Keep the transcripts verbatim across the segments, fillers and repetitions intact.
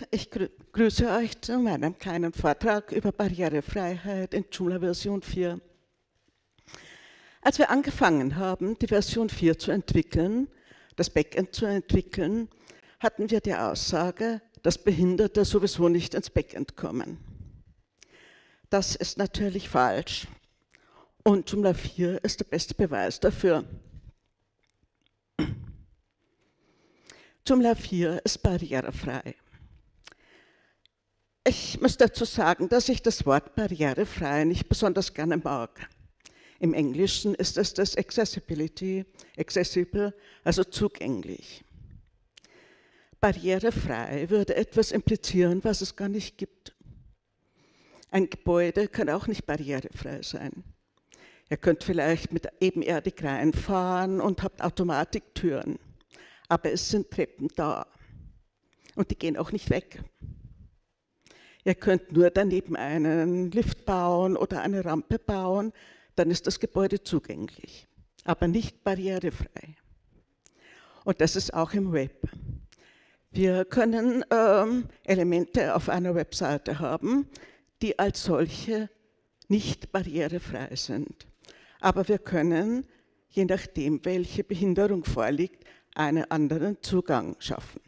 ich grüße euch zu meinem kleinen Vortrag über Barrierefreiheit in Joomla Version vier. Als wir angefangen haben, die Version vier zu entwickeln, das Backend zu entwickeln, hatten wir die Aussage, dass Behinderte sowieso nicht ins Backend kommen. Das ist natürlich falsch und Joomla vier ist der beste Beweis dafür. Joomla vier ist barrierefrei. Ich muss dazu sagen, dass ich das Wort barrierefrei nicht besonders gerne mag. Im Englischen ist es das Accessibility, accessible, also zugänglich. Barrierefrei würde etwas implizieren, was es gar nicht gibt. Ein Gebäude kann auch nicht barrierefrei sein. Ihr könnt vielleicht mit ebenerdig reinfahren und habt Automatiktüren, aber es sind Treppen da und die gehen auch nicht weg. Ihr könnt nur daneben einen Lift bauen oder eine Rampe bauen, dann ist das Gebäude zugänglich, aber nicht barrierefrei. Und das ist auch im Web. Wir können ähm, Elemente auf einer Webseite haben, die als solche nicht barrierefrei sind. Aber wir können, je nachdem, welche Behinderung vorliegt, einen anderen Zugang schaffen.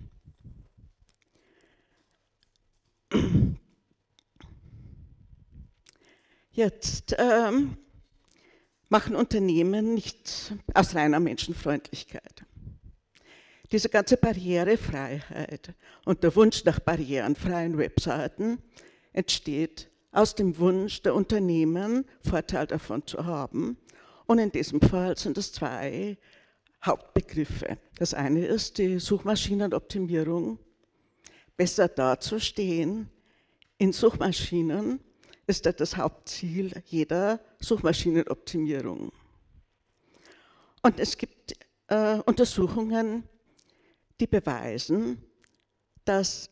Jetzt ähm, machen Unternehmen nichts aus reiner Menschenfreundlichkeit. Diese ganze Barrierefreiheit und der Wunsch nach barrierenfreien Webseiten entsteht aus dem Wunsch der Unternehmen, Vorteil davon zu haben. Und in diesem Fall sind es zwei Hauptbegriffe. Das eine ist die Suchmaschinenoptimierung. Besser dazustehen in Suchmaschinen ist das Hauptziel jeder Suchmaschinenoptimierung. Und es gibt äh, Untersuchungen, die beweisen, dass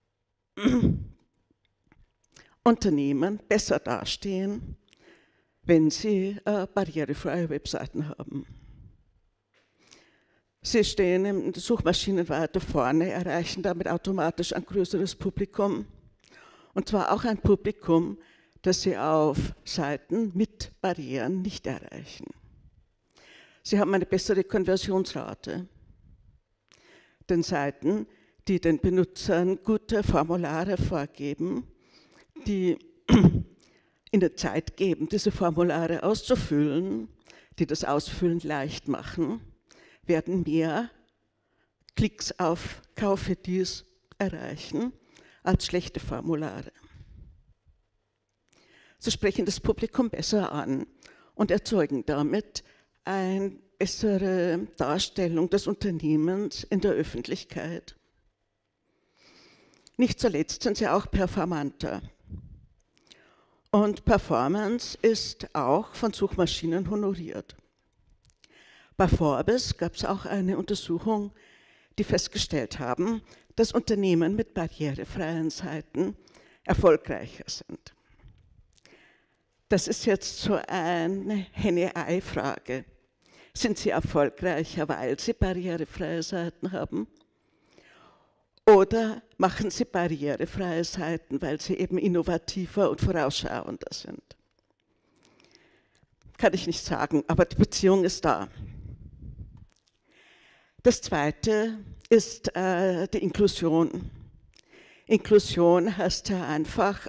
Unternehmen besser dastehen, wenn sie äh, barrierefreie Webseiten haben. Sie stehen in den Suchmaschinen weiter vorne, erreichen damit automatisch ein größeres Publikum, und zwar auch ein Publikum, das sie auf Seiten mit Barrieren nicht erreichen. Sie haben eine bessere Konversionsrate. Denn Seiten, die den Benutzern gute Formulare vorgeben, die ihnen Zeit geben, diese Formulare auszufüllen, die das Ausfüllen leicht machen, werden mehr Klicks auf Kaufe dies erreichen als schlechte Formulare. Sie sprechen das Publikum besser an und erzeugen damit eine bessere Darstellung des Unternehmens in der Öffentlichkeit. Nicht zuletzt sind sie auch performanter. Und Performance ist auch von Suchmaschinen honoriert. Bei Forbes gab es auch eine Untersuchung, die festgestellt haben, dass Unternehmen mit barrierefreien Seiten erfolgreicher sind. Das ist jetzt so eine Henne-Ei-Frage. Sind sie erfolgreicher, weil sie barrierefreie Seiten haben? Oder machen sie barrierefreie Seiten, weil sie eben innovativer und vorausschauender sind? Kann ich nicht sagen, aber die Beziehung ist da. Das Zweite ist äh, die Inklusion. Inklusion heißt ja einfach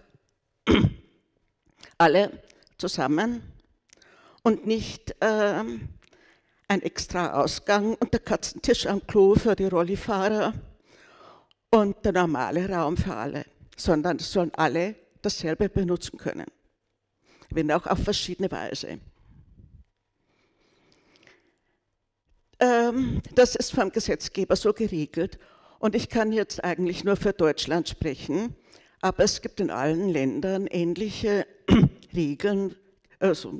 alle zusammen und nicht äh, ein extra Ausgang und der Katzentisch am Klo für die Rollifahrer und der normale Raum für alle, sondern es sollen alle dasselbe benutzen können, wenn auch auf verschiedene Weise. Ähm, das ist vom Gesetzgeber so geregelt und ich kann jetzt eigentlich nur für Deutschland sprechen, aber es gibt in allen Ländern ähnliche Regeln, also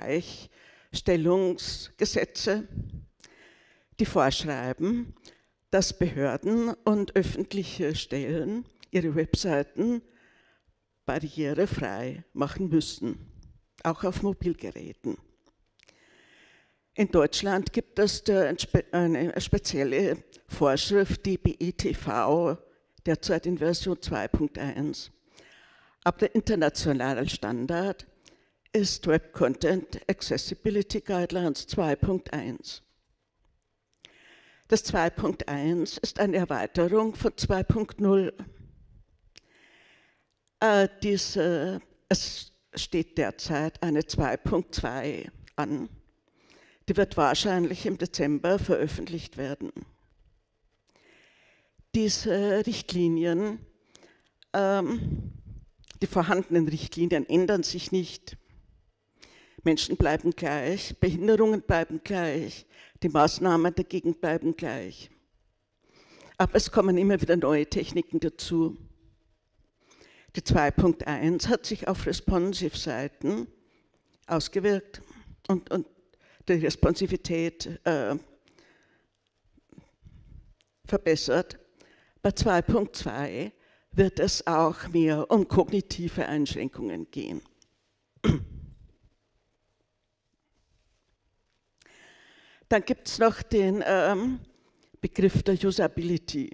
Gleichstellungsgesetze, die vorschreiben, dass Behörden und öffentliche Stellen ihre Webseiten barrierefrei machen müssen, auch auf Mobilgeräten. In Deutschland gibt es eine spezielle Vorschrift, die B E T V derzeit in Version zwei Punkt eins. Aber der internationale Standard ist Web Content Accessibility Guidelines zwei Punkt eins. Das zwei Punkt eins ist eine Erweiterung von zwei Punkt null. Äh, diese, es steht derzeit eine zwei Punkt zwei an. Die wird wahrscheinlich im Dezember veröffentlicht werden. Diese Richtlinien, ähm, die vorhandenen Richtlinien ändern sich nicht. Menschen bleiben gleich, Behinderungen bleiben gleich, die Maßnahmen dagegen bleiben gleich. Aber es kommen immer wieder neue Techniken dazu. Die zwei Punkt eins hat sich auf Responsive-Seiten ausgewirkt und, und die Responsivität äh, verbessert. Bei zwei Punkt zwei wird es auch mehr um kognitive Einschränkungen gehen. Dann gibt es noch den ähm, Begriff der Usability.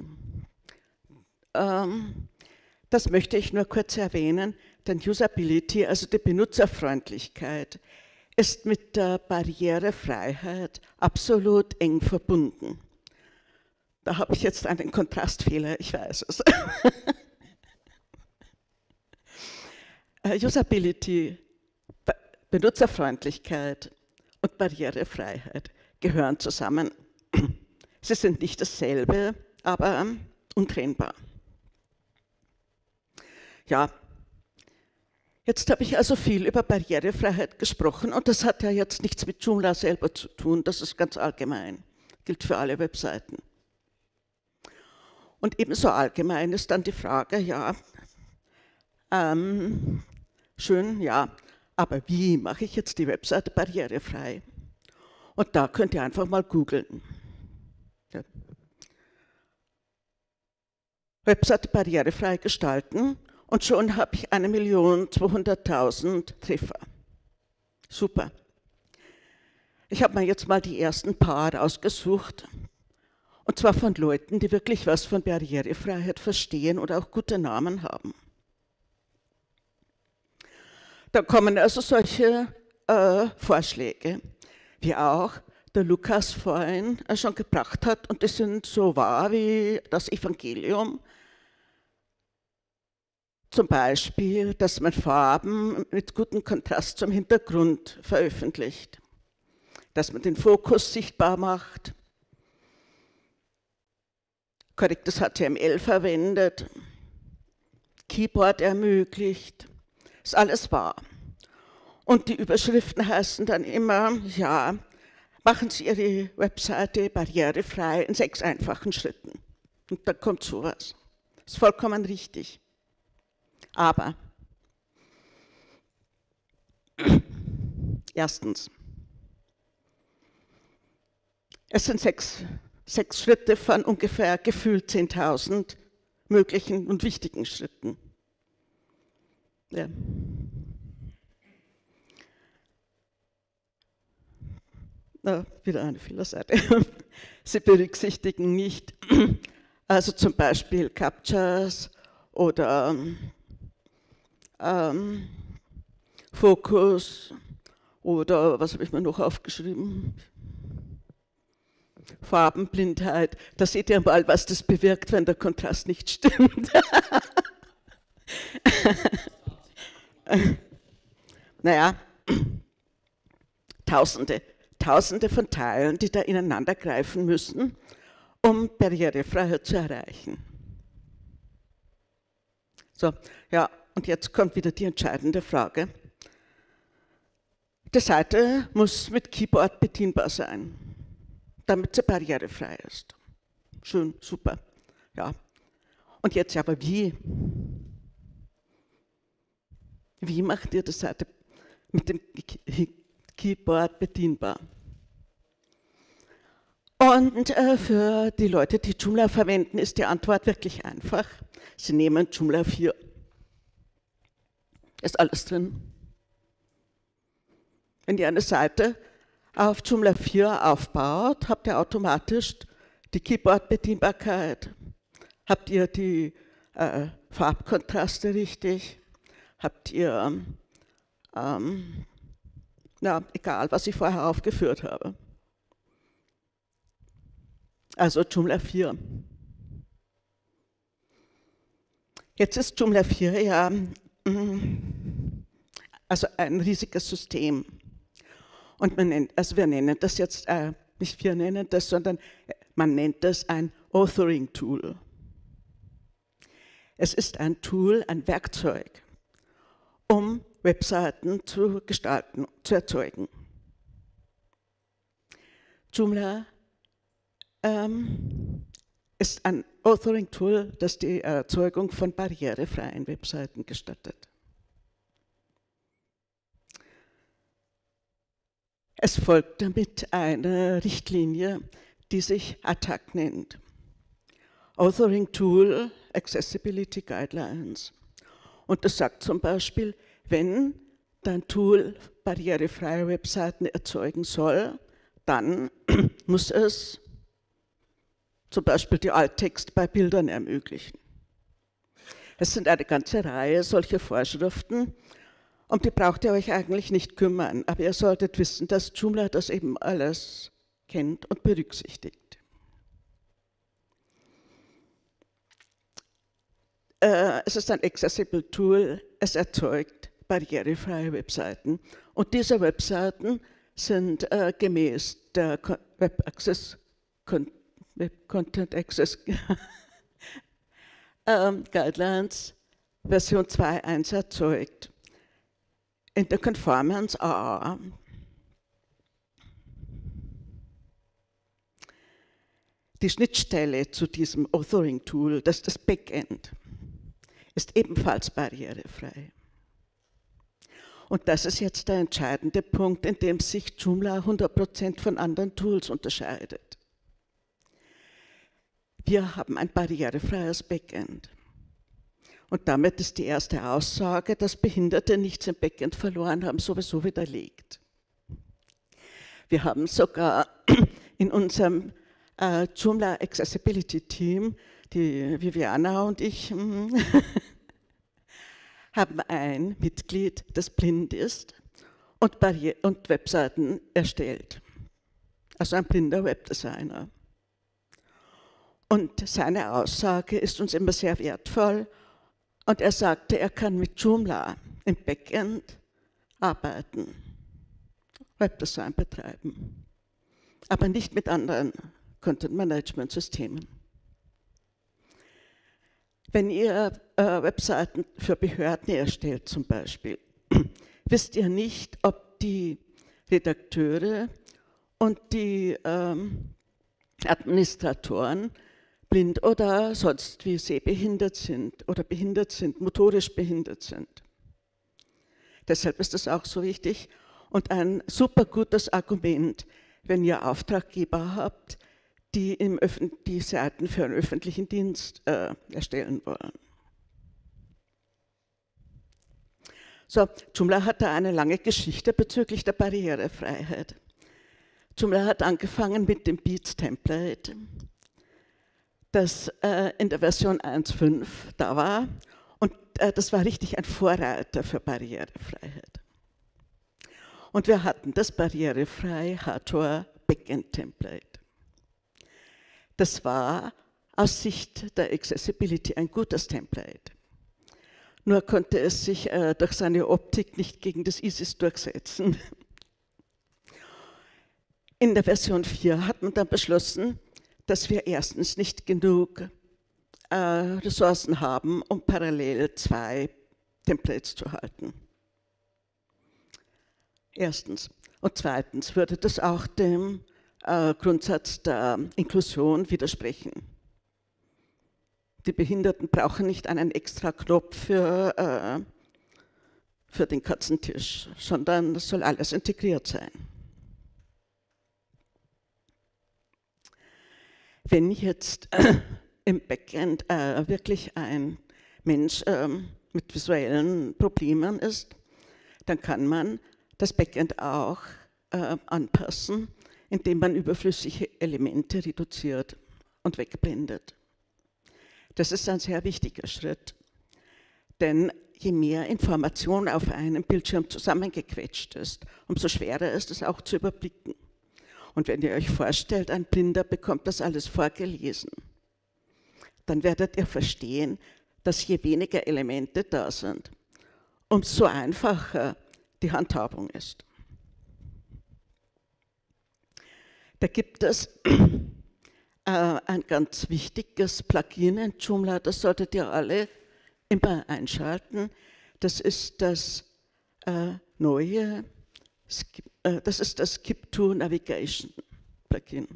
Ähm, das möchte ich nur kurz erwähnen, denn Usability, also die Benutzerfreundlichkeit, ist mit der Barrierefreiheit absolut eng verbunden. Da habe ich jetzt einen Kontrastfehler, ich weiß es. Usability, Benutzerfreundlichkeit und Barrierefreiheit gehören zusammen. Sie sind nicht dasselbe, aber untrennbar. Ja, jetzt habe ich also viel über Barrierefreiheit gesprochen und das hat ja jetzt nichts mit Joomla selber zu tun, das ist ganz allgemein, gilt für alle Webseiten. Und ebenso allgemein ist dann die Frage, ja, ähm, schön, ja, aber wie mache ich jetzt die Webseite barrierefrei? Und da könnt ihr einfach mal googeln. Ja. Webseite barrierefrei gestalten und schon habe ich eine Million zweihunderttausend Treffer. Super. Ich habe mir jetzt mal die ersten paar rausgesucht. Und zwar von Leuten, die wirklich was von Barrierefreiheit verstehen oder auch gute Namen haben. Da kommen also solche äh, Vorschläge, wie auch der Lukas vorhin äh, schon gebracht hat, und die sind so wahr wie das Evangelium. Zum Beispiel, dass man Farben mit gutem Kontrast zum Hintergrund veröffentlicht, dass man den Fokus sichtbar macht, korrektes H T M L verwendet, Keyboard ermöglicht, ist alles wahr. Und die Überschriften heißen dann immer, ja, machen Sie Ihre Webseite barrierefrei in sechs einfachen Schritten. Und da kommt sowas. Ist vollkommen richtig. Aber, erstens, es sind sechs, sechs Schritte von ungefähr gefühlt zehntausend möglichen und wichtigen Schritten. Ja. Na, wieder eine Fehlerseite. Sie berücksichtigen nicht, also zum Beispiel Captchas oder ähm, Fokus oder was habe ich mir noch aufgeschrieben? Farbenblindheit. Da seht ihr mal, was das bewirkt, wenn der Kontrast nicht stimmt. Naja, Tausende, Tausende von Teilen, die da ineinander greifen müssen, um Barrierefreiheit zu erreichen. So, ja, und jetzt kommt wieder die entscheidende Frage. Die Seite muss mit Keyboard bedienbar sein, damit sie barrierefrei ist. Schön, super. Ja. Und jetzt aber wie? Wie macht ihr die Seite mit dem Keyboard bedienbar? Und äh, für die Leute, die Joomla verwenden, ist die Antwort wirklich einfach. Sie nehmen Joomla vier. Ist alles drin. Wenn ihr eine Seite auf Joomla vier aufbaut, habt ihr automatisch die Keyboard-Bedienbarkeit. Habt ihr die äh, Farbkontraste richtig? Habt ihr, ähm, na, egal, was ich vorher aufgeführt habe. Also Joomla vier. Jetzt ist Joomla vier ja also ein riesiges System. Und man nennt, also wir nennen das jetzt, äh, nicht wir nennen das, sondern man nennt das ein Authoring-Tool. Es ist ein Tool, ein Werkzeug, um Webseiten zu gestalten, zu erzeugen. Joomla ähm, ist ein Authoring-Tool, das die Erzeugung von barrierefreien Webseiten gestattet. Es folgt damit eine Richtlinie, die sich A T A C nennt. Authoring Tool Accessibility Guidelines. Und das sagt zum Beispiel, wenn dein Tool barrierefreie Webseiten erzeugen soll, dann muss es zum Beispiel die Alttext bei Bildern ermöglichen. Es sind eine ganze Reihe solcher Vorschriften, um die braucht ihr euch eigentlich nicht kümmern, aber ihr solltet wissen, dass Joomla das eben alles kennt und berücksichtigt. Äh, es ist ein Accessible Tool, es erzeugt barrierefreie Webseiten und diese Webseiten sind äh, gemäß der Web Access Con Web Content Access ähm, Guidelines Version zwei Punkt eins erzeugt. In der Conformance A A die Schnittstelle zu diesem Authoring-Tool, das ist das Backend, ist ebenfalls barrierefrei. Und das ist jetzt der entscheidende Punkt, in dem sich Joomla hundert Prozent von anderen Tools unterscheidet. Wir haben ein barrierefreies Backend. Und damit ist die erste Aussage, dass Behinderte nichts im Backend verloren haben, sowieso widerlegt. Wir haben sogar in unserem äh, Joomla Accessibility Team, die Viviana und ich, haben ein Mitglied, das blind ist und, Barriere und Webseiten erstellt. Also ein blinder Webdesigner. Und seine Aussage ist uns immer sehr wertvoll. Und er sagte, er kann mit Joomla im Backend arbeiten, Webdesign betreiben, aber nicht mit anderen Content-Management-Systemen. Wenn ihr äh, Webseiten für Behörden erstellt zum Beispiel, wisst ihr nicht, ob die Redakteure und die ähm, Administratoren blind oder sonst wie sehbehindert sind oder behindert sind, motorisch behindert sind. Deshalb ist das auch so wichtig und ein super gutes Argument, wenn ihr Auftraggeber habt, die, im Öffn- die Seiten für einen öffentlichen Dienst äh, erstellen wollen. So, Joomla hat da eine lange Geschichte bezüglich der Barrierefreiheit. Joomla hat angefangen mit dem Beats-Template, das äh, in der Version eins Punkt fünf da war und äh, das war richtig ein Vorreiter für Barrierefreiheit. Und wir hatten das barrierefreie Hardware Backend Template. Das war aus Sicht der Accessibility ein gutes Template. Nur konnte es sich äh, durch seine Optik nicht gegen das I S I S durchsetzen. In der Version vier hat man dann beschlossen, dass wir erstens nicht genug äh, Ressourcen haben, um parallel zwei Templates zu halten. Erstens. Und zweitens würde das auch dem äh, Grundsatz der Inklusion widersprechen. Die Behinderten brauchen nicht einen extra Knopf für, äh, für den Katzentisch, sondern es soll alles integriert sein. Wenn jetzt äh, im Backend äh, wirklich ein Mensch äh, mit visuellen Problemen ist, dann kann man das Backend auch äh, anpassen, indem man überflüssige Elemente reduziert und wegblendet. Das ist ein sehr wichtiger Schritt, denn je mehr Information auf einem Bildschirm zusammengequetscht ist, umso schwerer ist es auch zu überblicken. Und wenn ihr euch vorstellt, ein Blinder bekommt das alles vorgelesen, dann werdet ihr verstehen, dass je weniger Elemente da sind, umso einfacher die Handhabung ist. Da gibt es äh, ein ganz wichtiges Plugin in Joomla, das solltet ihr alle immer einschalten. Das ist das äh, neue, äh, das ist das Skip to Navigation Plugin.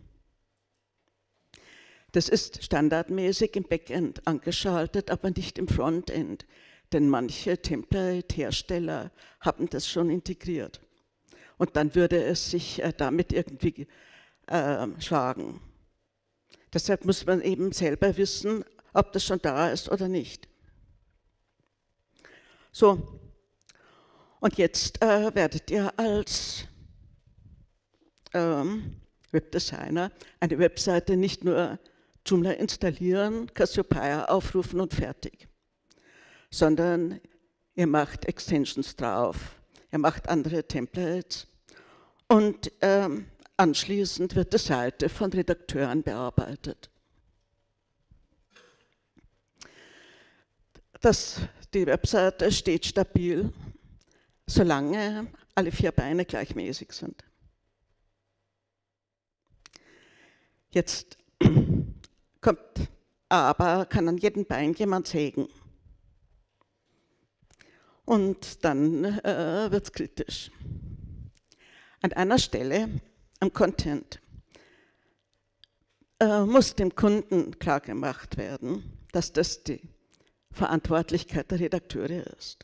Das ist standardmäßig im Backend angeschaltet, aber nicht im Frontend, denn manche Template-Hersteller haben das schon integriert. Und dann würde es sich äh, damit irgendwie äh, schlagen. Deshalb muss man eben selber wissen, ob das schon da ist oder nicht. So, und jetzt äh, werdet ihr als ähm, Webdesigner eine Webseite nicht nur Joomla installieren, Cassiopeia aufrufen und fertig, sondern ihr macht Extensions drauf, ihr macht andere Templates und ähm, anschließend wird die Seite von Redakteuren bearbeitet. Das, die Webseite steht stabil, solange alle vier Beine gleichmäßig sind. Jetzt kommt aber, kann an jedem Bein jemand sägen. Und dann äh, wird es kritisch. An einer Stelle am Content äh, muss dem Kunden klargemacht werden, dass das die Verantwortlichkeit der Redakteure ist.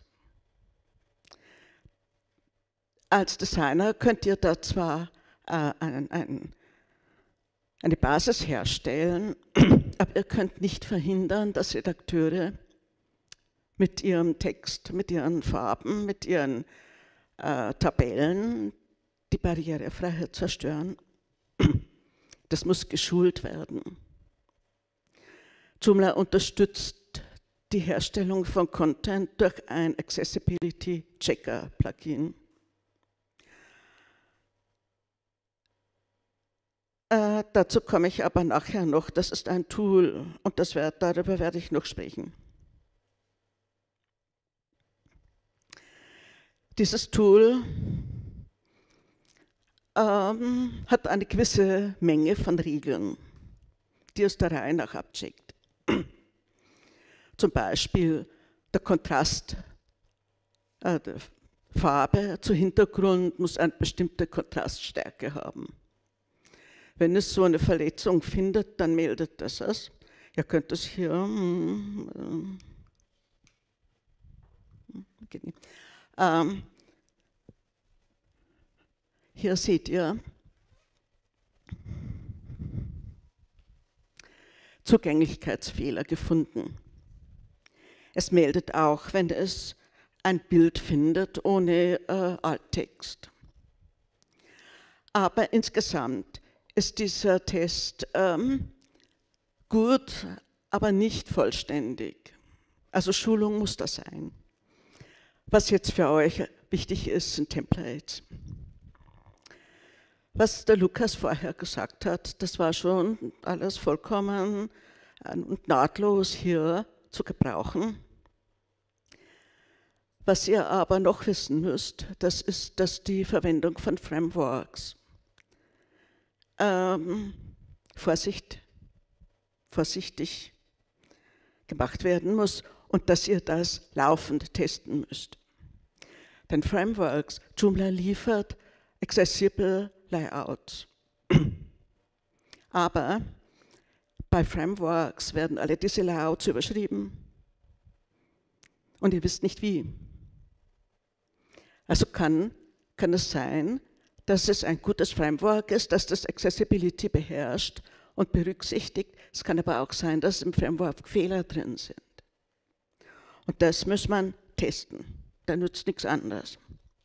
Als Designer könnt ihr da zwar äh, einen, einen, eine Basis herstellen, aber ihr könnt nicht verhindern, dass Redakteure mit ihrem Text, mit ihren Farben, mit ihren äh, Tabellen die Barrierefreiheit zerstören. Das muss geschult werden. Joomla unterstützt die Herstellung von Content durch ein Accessibility Checker Plugin. Äh, dazu komme ich aber nachher noch. Das ist ein Tool und das werd, darüber werde ich noch sprechen. Dieses Tool ähm, hat eine gewisse Menge von Regeln, die es der Reihe nach abcheckt. Zum Beispiel der Kontrast äh, der Farbe zu Hintergrund muss eine bestimmte Kontraststärke haben. Wenn es so eine Verletzung findet, dann meldet das es. Ihr könnt es hier hm, okay. ähm, hier seht ihr Zugänglichkeitsfehler gefunden. Es meldet auch, wenn es ein Bild findet ohne äh, Alttext. Aber insgesamt ist dieser Test ähm, gut, aber nicht vollständig. Also Schulung muss das sein. Was jetzt für euch wichtig ist, sind Templates. Was der Lukas vorher gesagt hat, das war schon alles vollkommen und nahtlos hier zu gebrauchen. Was ihr aber noch wissen müsst, das ist, dass die Verwendung von Frameworks ähm, Vorsicht, vorsichtig gemacht werden muss und dass ihr das laufend testen müsst. Denn Frameworks, Joomla liefert accessible Layouts. Aber bei Frameworks werden alle diese Layouts überschrieben und ihr wisst nicht wie. Also kann, kann es sein, dass es ein gutes Framework ist, dass das Accessibility beherrscht und berücksichtigt. Es kann aber auch sein, dass im Framework Fehler drin sind. Und das muss man testen. Da nützt nichts anderes.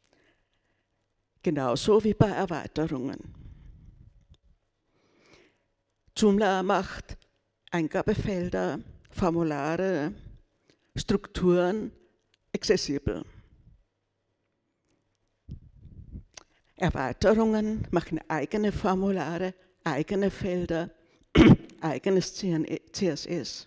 Genauso wie bei Erweiterungen. Joomla macht Eingabefelder Formulare, Strukturen accessibel. Erweiterungen machen eigene Formulare, eigene Felder, eigenes C S S.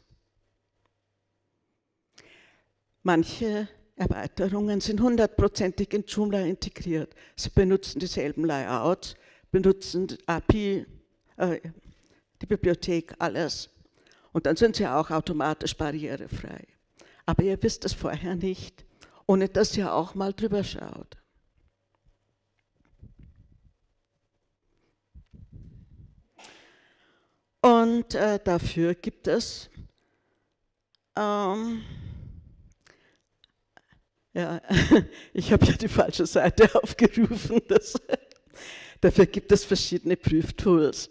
Manche Erweiterungen sind hundertprozentig in Joomla integriert. Sie benutzen dieselben Layouts, benutzen die A P I, äh, die Bibliothek, alles. Und dann sind sie auch automatisch barrierefrei. Aber ihr wisst es vorher nicht, ohne dass ihr auch mal drüber schaut. Und äh, dafür gibt es ähm, ja, ich habe ja die falsche Seite aufgerufen. Das, dafür gibt es verschiedene Prüftools.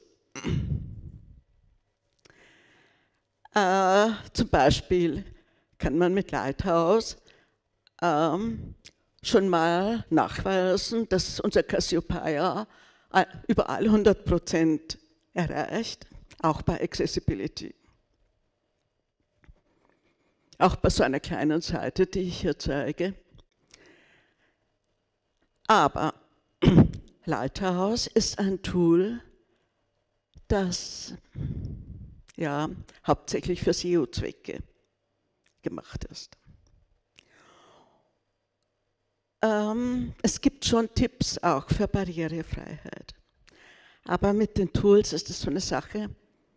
Äh, zum Beispiel kann man mit Lighthouse ähm, schon mal nachweisen, dass unser Cassiopeia überall hundert Prozent erreicht, auch bei Accessibility. Auch bei so einer kleinen Seite, die ich hier zeige. Aber Lighthouse ist ein Tool, das ja, hauptsächlich für S E O-Zwecke gemacht ist. Ähm, es gibt schon Tipps auch für Barrierefreiheit. Aber mit den Tools ist es so eine Sache.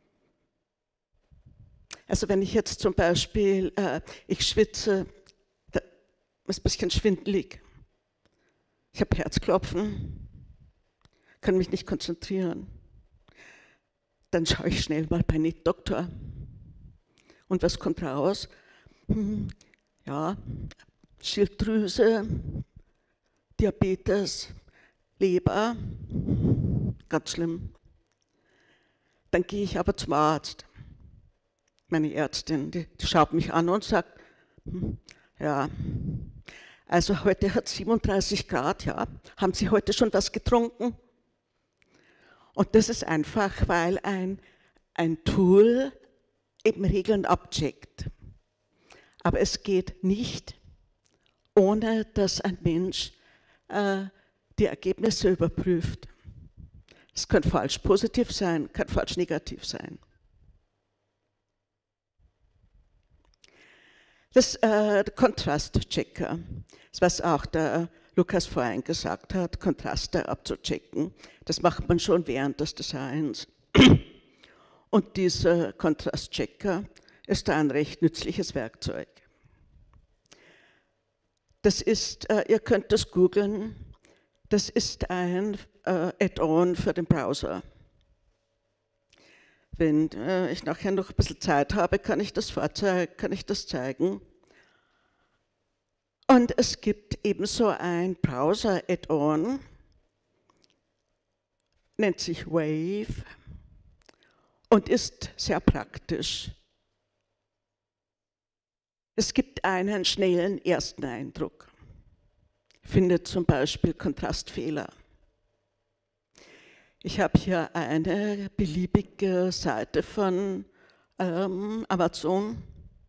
Also wenn ich jetzt zum Beispiel, äh, ich schwitze, da ist ein bisschen schwindelig, ich habe Herzklopfen, kann mich nicht konzentrieren, dann schaue ich schnell mal bei NetDoktor. Und was kommt raus? Hm, ja, Schilddrüse, Diabetes, Leber, ganz schlimm. Dann gehe ich aber zum Arzt. Meine Ärztin, die, die schaut mich an und sagt, hm, ja, also heute hat es siebenunddreißig Grad, ja, haben Sie heute schon was getrunken? Und das ist einfach, weil ein, ein Tool eben Regeln abcheckt. Aber es geht nicht, ohne dass ein Mensch äh, die Ergebnisse überprüft. Es kann falsch positiv sein, kann falsch negativ sein. Das äh, Kontrastchecker, das was auch der Lukas vorhin gesagt hat, Kontraste abzuchecken, das macht man schon während des Designs. Und dieser Kontrastchecker ist ein recht nützliches Werkzeug. Das ist, äh, ihr könnt das googeln, das ist ein äh, Add-on für den Browser. Wenn äh, ich nachher noch ein bisschen Zeit habe, kann ich das vorzeigen, kann ich das zeigen. Und es gibt ebenso ein Browser-Add-on, nennt sich Wave und ist sehr praktisch. Es gibt einen schnellen ersten Eindruck. Findet zum Beispiel Kontrastfehler. Ich habe hier eine beliebige Seite von ähm, Amazon.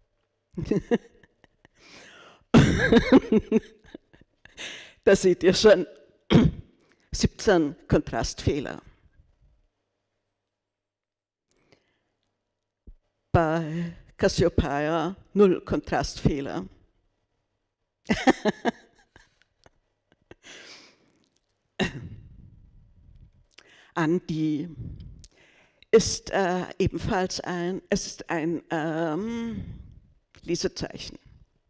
Da seht ihr schon siebzehn Kontrastfehler. Bei Cassiopeia null Kontrastfehler. Andi ist äh, ebenfalls ein, es ist ein ähm, Lesezeichen.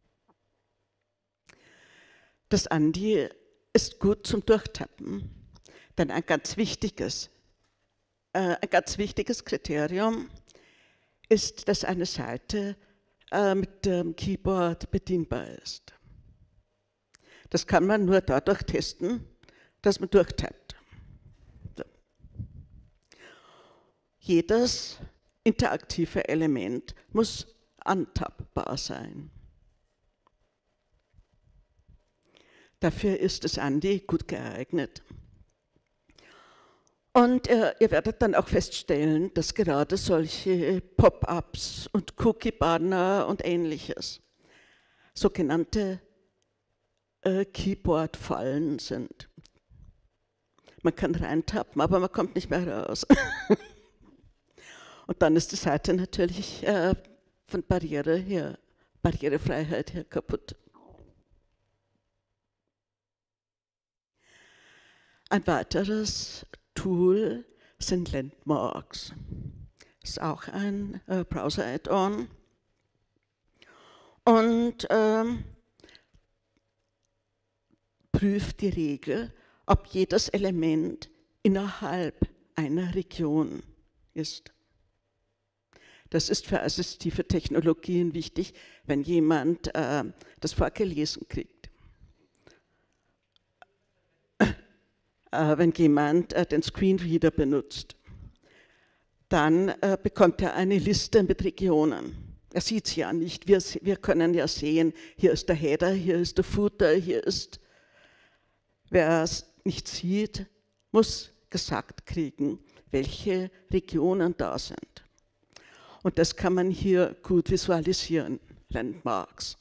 Das Andi ist gut zum Durchtappen, denn ein ganz wichtiges, äh, ein ganz wichtiges Kriterium ist, dass eine Seite äh, mit dem Keyboard bedienbar ist. Das kann man nur dadurch testen, dass man durchtappt. So. Jedes interaktive Element muss antappbar sein. Dafür ist das Andi gut geeignet. Und äh, ihr werdet dann auch feststellen, dass gerade solche Pop-ups und Cookie-Banner und Ähnliches sogenannte äh, Keyboard-Fallen sind. Man kann reintappen, aber man kommt nicht mehr raus. Und dann ist die Seite natürlich äh, von Barriere her, Barrierefreiheit her kaputt. Ein weiteres Tool sind Landmarks. Das ist auch ein äh, Browser-Add-on. Und ähm, prüft die Regel, ob jedes Element innerhalb einer Region ist. Das ist für assistive Technologien wichtig, wenn jemand äh, das vorgelesen kriegt. Äh, wenn jemand äh, den Screenreader benutzt, dann äh, bekommt er eine Liste mit Regionen. Er sieht es ja nicht. Wir, wir können ja sehen, hier ist der Header, hier ist der Footer, hier ist... Wer es nicht sieht, muss gesagt kriegen, welche Regionen da sind. Und das kann man hier gut visualisieren, Landmarks.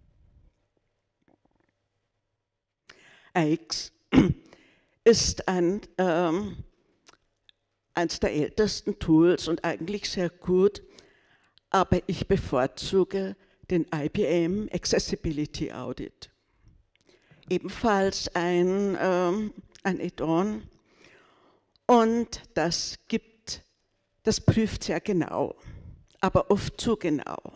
A X ist ein, ähm, eines der ältesten Tools und eigentlich sehr gut, aber ich bevorzuge den I B M Accessibility Audit. Ebenfalls ein, ähm, ein Add-on und das gibt, das prüft sehr genau, aber oft zu genau.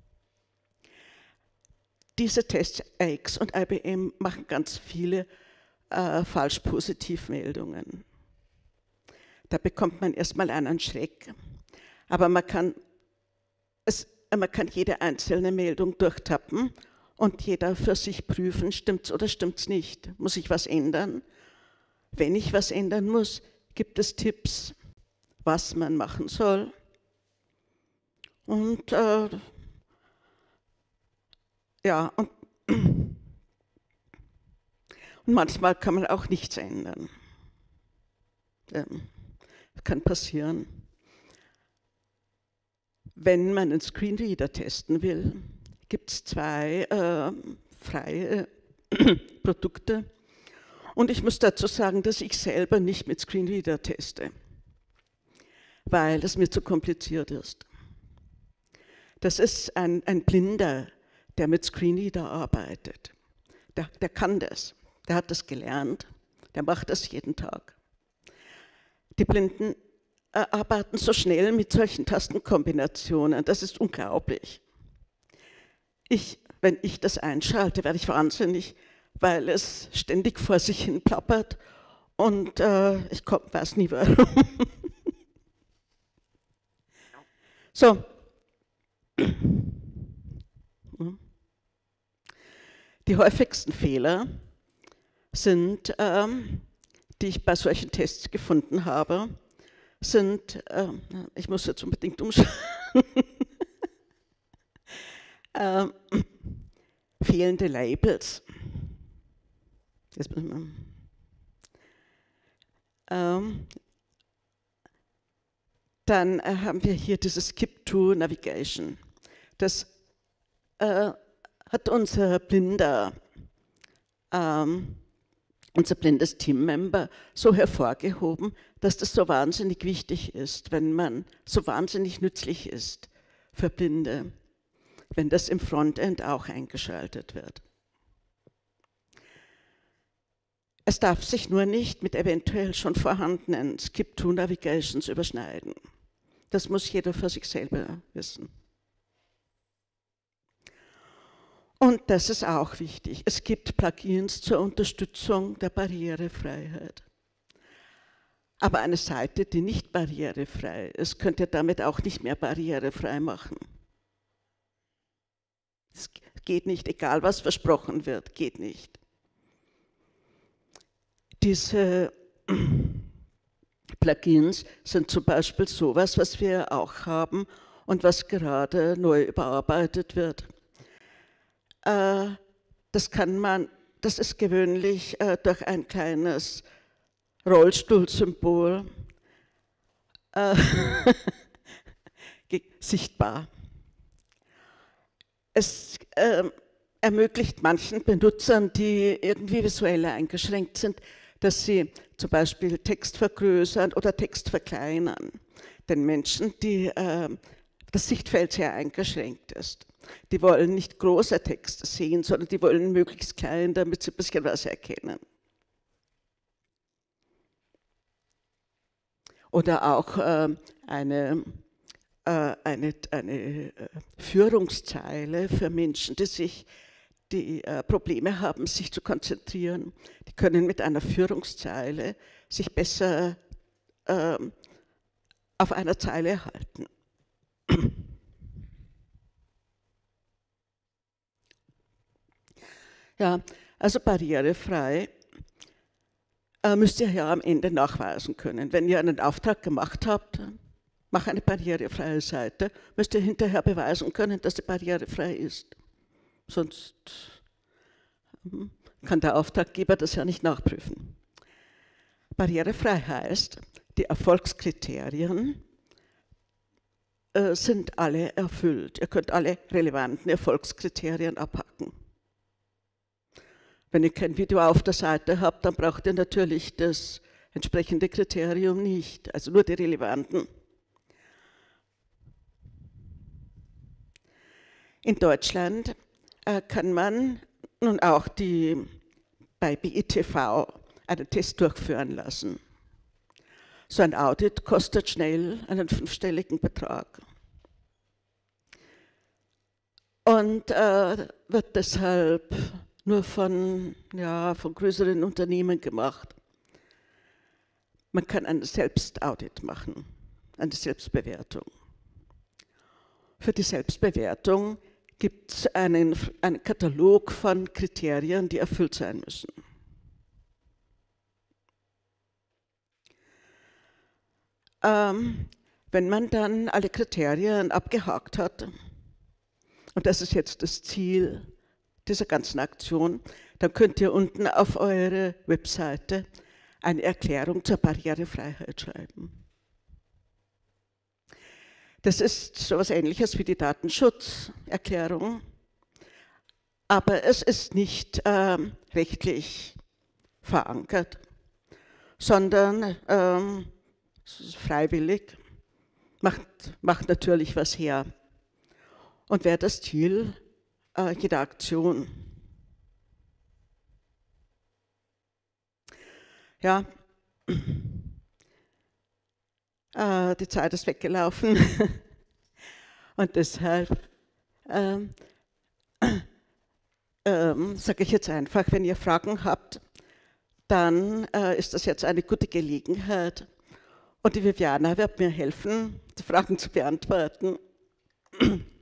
Diese Tests, A X und I B M, machen ganz viele äh, Falsch-Positiv-Meldungen. Da bekommt man erstmal einen Schreck, aber man kann, es, man kann jede einzelne Meldung durchtappen und jeder für sich prüfen, stimmt's oder stimmt's nicht. Muss ich was ändern? Wenn ich was ändern muss, gibt es Tipps, was man machen soll. Und äh, ja, und, und manchmal kann man auch nichts ändern. Ähm, kann passieren. Wenn man einen Screenreader testen will, gibt es zwei äh, freie Produkte. Und ich muss dazu sagen, dass ich selber nicht mit Screenreader teste, weil es mir zu kompliziert ist. Das ist ein, ein Blinder, der mit Screenreader arbeitet. Der, der kann das, der hat das gelernt, der macht das jeden Tag. Die Blinden äh, arbeiten so schnell mit solchen Tastenkombinationen, das ist unglaublich. Ich, wenn ich das einschalte, werde ich wahnsinnig, weil es ständig vor sich hin plappert und äh, ich komm, weiß nie warum. So. Die häufigsten Fehler sind, ähm, die ich bei solchen Tests gefunden habe, sind, äh, ich muss jetzt unbedingt umschauen, äh, fehlende Labels. Jetzt müssen wir, ähm, dann äh, haben wir hier dieses Skip to Navigation. Das äh, hat unser blinder, ähm, unser blindes Teammember so hervorgehoben, dass das so wahnsinnig wichtig ist, wenn man so wahnsinnig nützlich ist für Blinde, wenn das im Frontend auch eingeschaltet wird. Es darf sich nur nicht mit eventuell schon vorhandenen Skip-to-Navigations überschneiden. Das muss jeder für sich selber wissen. Und das ist auch wichtig. Es gibt Plugins zur Unterstützung der Barrierefreiheit. Aber eine Seite, die nicht barrierefrei ist, könnt ihr damit auch nicht mehr barrierefrei machen. Es geht nicht, egal was versprochen wird, geht nicht. Diese Plugins sind zum Beispiel sowas, was wir auch haben und was gerade neu überarbeitet wird. Das kann man, das ist gewöhnlich durch ein kleines Rollstuhlsymbol äh, sichtbar. Es äh, ermöglicht manchen Benutzern, die irgendwie visuell eingeschränkt sind, dass sie zum Beispiel Text vergrößern oder Text verkleinern. Den Menschen, die äh, das Sichtfeld sehr eingeschränkt ist. Die wollen nicht große Texte sehen, sondern die wollen möglichst klein, damit sie ein bisschen was erkennen. Oder auch äh, eine, äh, eine, eine Führungszeile für Menschen, die, sich, die äh, Probleme haben, sich zu konzentrieren. Die können mit einer Führungszeile sich besser äh, auf einer Zeile halten. Ja, also barrierefrei äh, müsst ihr ja am Ende nachweisen können. Wenn ihr einen Auftrag gemacht habt, mach eine barrierefreie Seite, müsst ihr hinterher beweisen können, dass sie barrierefrei ist. Sonst kann der Auftraggeber das ja nicht nachprüfen. Barrierefrei heißt, die Erfolgskriterien äh, sind alle erfüllt. Ihr könnt alle relevanten Erfolgskriterien abhaken. Wenn ihr kein Video auf der Seite habt, dann braucht ihr natürlich das entsprechende Kriterium nicht, also nur die relevanten. In Deutschland äh, kann man nun auch die, bei B I T V einen Test durchführen lassen. So ein Audit kostet schnell einen fünfstelligen Betrag und äh, wird deshalb nur von, ja, von größeren Unternehmen gemacht. Man kann einen Selbstaudit machen, eine Selbstbewertung. Für die Selbstbewertung gibt es einen, einen Katalog von Kriterien, die erfüllt sein müssen. Ähm, wenn man dann alle Kriterien abgehakt hat, und das ist jetzt das Ziel dieser ganzen Aktion, dann könnt ihr unten auf eure Webseite eine Erklärung zur Barrierefreiheit schreiben. Das ist so etwas Ähnliches wie die Datenschutzerklärung, aber es ist nicht ähm, rechtlich verankert, sondern ähm, es ist freiwillig, macht, macht natürlich was her und wäre das Ziel äh, jeder Aktion. Ja, äh, die Zeit ist weggelaufen und deshalb ähm, ähm, sage ich jetzt einfach, wenn ihr Fragen habt, dann äh, ist das jetzt eine gute Gelegenheit und die Viviana wird mir helfen, die Fragen zu beantworten.